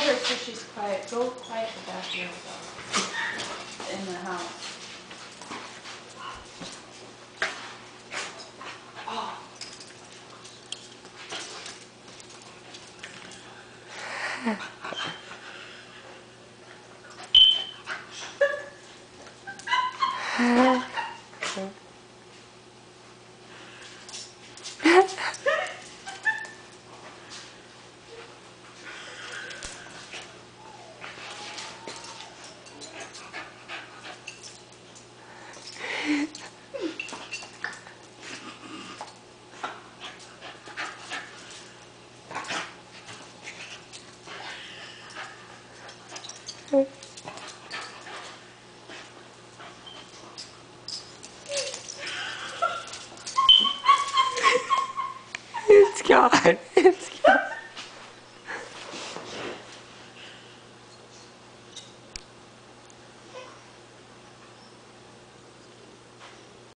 her so she's quiet. Go quiet the back here in the house. Oh.